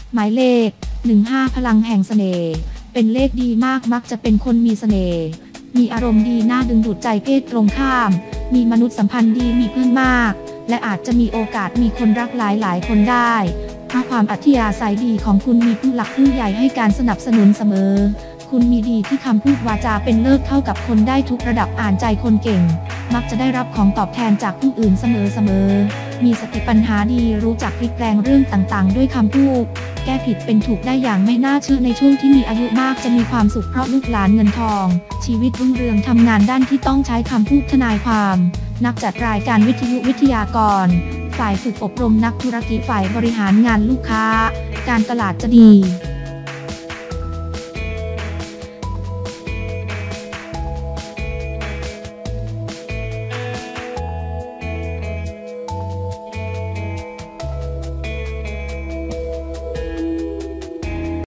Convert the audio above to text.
หมายเลข 15 พลังแห่งเสน่ห์เป็นเลขดีมากมักจะเป็นคนมีเสน่ห์มีอารมณ์ดีน่าดึงดูดใจเพศตรงข้ามมีมนุษยสัมพันธ์ดีมีเพื่อนมากและอาจจะมีโอกาสมีคนรักหลายคนได้เพราะความอัธยาศัยดีของคุณมีผู้หลักผู้ใหญ่ให้การสนับสนุนเสมอคุณมีดีที่คำพูดวาจาเป็นเลิศเข้ากับคนได้ทุกระดับอ่านใจคนเก่งมักจะได้รับของตอบแทนจากผู้อื่นเสมอมีสติปัญญาดีรู้จักพลิกแปลงเรื่องต่างๆด้วยคำพูดแก้ผิดเป็นถูกได้อย่างไม่น่าเชื่อในช่วงที่มีอายุมากจะมีความสุขเพราะลูกหลานเงินทองชีวิตรุ่งเรืองทำงานด้านที่ต้องใช้คำพูดทนายความนักจัดรายการวิทยุวิทยากรฝ่ายฝึกอบรมนักธุรกิจฝ่ายบริหารงานลูกค้าการตลาดจะดี